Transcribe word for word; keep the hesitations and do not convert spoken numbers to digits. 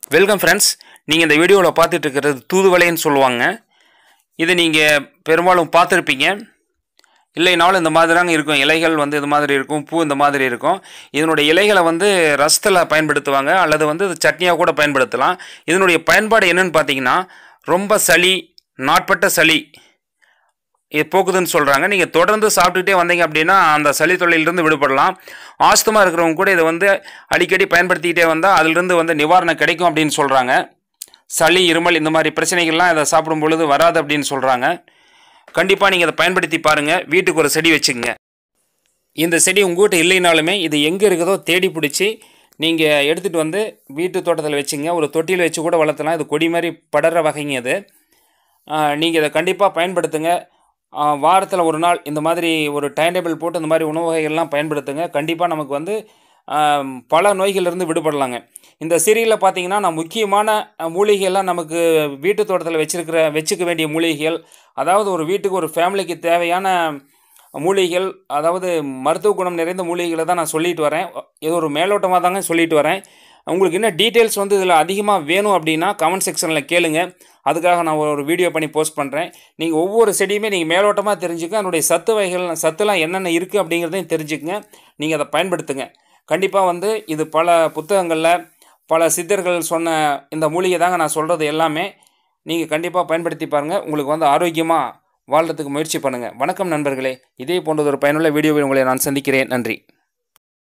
Welcome friends. நீங்கள் இந்த வீடியோவில் பார்த்துட்டு இருக்கிறது தூதுவளைன்னு சொல்லுவாங்க. இது நீங்கள் பெரும்பாலும் பார்த்துருப்பீங்க. இல்லைனாலும் இந்த மாதிரி தாங்க இருக்கும். இலைகள் வந்து இது மாதிரி இருக்கும், பூ இந்த மாதிரி இருக்கும். இதனுடைய இலைகளை வந்து ரசத்தில் பயன்படுத்துவாங்க, அல்லது வந்து சட்னியாக கூட பயன்படுத்தலாம். இதனுடைய பயன்பாடு என்னென்னு பார்த்தீங்கன்னா, ரொம்ப சளி, நாட்பட்ட சளி இது போக்குதுன்னு சொல்கிறாங்க. நீங்கள் தொடர்ந்து சாப்பிட்டுக்கிட்டே வந்தீங்க அப்படின்னா அந்த சளி தொல்லையிலிருந்து விடுபடலாம். ஆஸ்துமா இருக்கிறவங்க கூட இதை வந்து அடிக்கடி பயன்படுத்திக்கிட்டே வந்தால் அதிலிருந்து வந்து நிவாரணம் கிடைக்கும் அப்படின்னு சொல்கிறாங்க. சளி, இருமல் இந்த மாதிரி பிரச்சனைகள்லாம் இதை சாப்பிடும் பொழுது வராது அப்படின்னு சொல்கிறாங்க. கண்டிப்பாக நீங்கள் இதை பயன்படுத்தி பாருங்கள். வீட்டுக்கு ஒரு செடி வச்சுக்கோங்க. இந்த செடி உங்கள்கிட்ட இல்லைனாலுமே இது எங்கே இருக்குதோ தேடி பிடிச்சி நீங்கள் எடுத்துகிட்டு வந்து வீட்டு தோட்டத்தில் வச்சுங்க. ஒரு தொட்டியில் வச்சு கூட வளர்த்தலாம். இது கொடி மாதிரி படற வகைங்க. இது நீங்கள் இதை கண்டிப்பாக பயன்படுத்துங்க. வாரத்தில் ஒரு நாள் இந்த மாதிரி ஒரு டைம் டேபிள் போட்டு இந்த மாதிரி உணவு வகைகள்லாம் பயன்படுத்துங்க. கண்டிப்பாக நமக்கு வந்து பல நோய்களிலிருந்து விடுபடலாங்க. இந்த சீரியலில் பார்த்தீங்கன்னா நான் முக்கியமான மூலிகைகள்லாம் நமக்கு வீட்டு தோட்டத்தில் வச்சுருக்கிற வச்சுக்க வேண்டிய மூலிகைகள், அதாவது ஒரு வீட்டுக்கு ஒரு ஃபேமிலிக்கு தேவையான மூலிகைகள், அதாவது மருத்துவ குணம் நிறைந்த மூலிகைகளை தான் நான் சொல்லிட்டு வரேன். இது ஒரு மேலோட்டமாக தாங்க சொல்லிட்டு வரேன். உங்களுக்கு இன்னும் டீட்டெயில்ஸ் வந்து இதில் அதிகமாக வேணும் அப்படின்னா கமெண்ட் செக்ஷனில் கேளுங்க. அதுக்காக நான் ஒரு வீடியோ பண்ணி போஸ்ட் பண்ணுறேன். நீங்கள் ஒவ்வொரு செடியுமே நீங்கள் மேலோட்டமாக தெரிஞ்சுக்க, அதனுடைய சத்து வகைகள் சத்துலாம் என்னென்ன இருக்குது அப்படிங்கிறதையும் தெரிஞ்சுக்கங்க. நீங்கள் அதை பயன்படுத்துங்க. கண்டிப்பாக வந்து இது பல புத்தகங்களில் பல சித்தர்கள் சொன்ன இந்த மூலிகை தாங்க நான் சொல்கிறது எல்லாமே. நீங்கள் கண்டிப்பாக பயன்படுத்தி பாருங்கள். உங்களுக்கு வந்து ஆரோக்கியமாக வாழ்கிறதுக்கு முயற்சி பண்ணுங்கள். வணக்கம் நண்பர்களே. இதே போன்றது ஒரு பயனுள்ள வீடியோவை உங்களை நான் சந்திக்கிறேன். நன்றி.